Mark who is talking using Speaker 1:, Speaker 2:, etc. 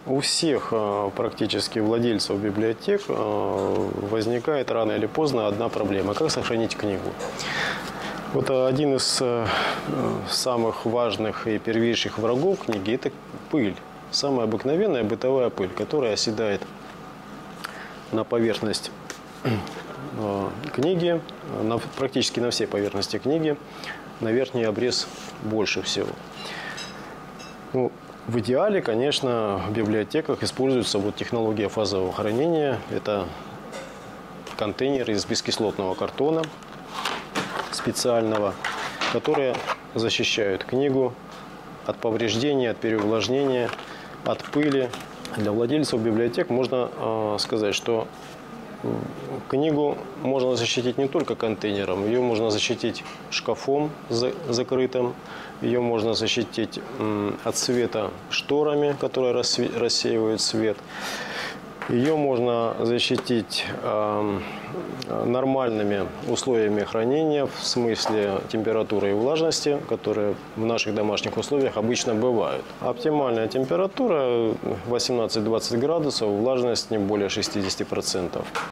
Speaker 1: У всех практически владельцев библиотек возникает рано или поздно одна проблема – как сохранить книгу. Вот один из самых важных и первейших врагов книги – это пыль. Самая обыкновенная бытовая пыль, которая оседает на поверхность книги, практически на всей поверхности книги, на верхний обрез больше всего. Ну, в идеале, конечно, в библиотеках используется технология фазового хранения. Это контейнеры из бескислотного картона специального, которые защищают книгу от повреждений, от переувлажнения, от пыли. Для владельцев библиотек можно сказать, что книгу можно защитить не только контейнером, ее можно защитить шкафом закрытым, ее можно защитить от света шторами, которые рассеивают свет. Ее можно защитить нормальными условиями хранения, в смысле температуры и влажности, которые в наших домашних условиях обычно бывают. Оптимальная температура 18-20 градусов, влажность не более 60%.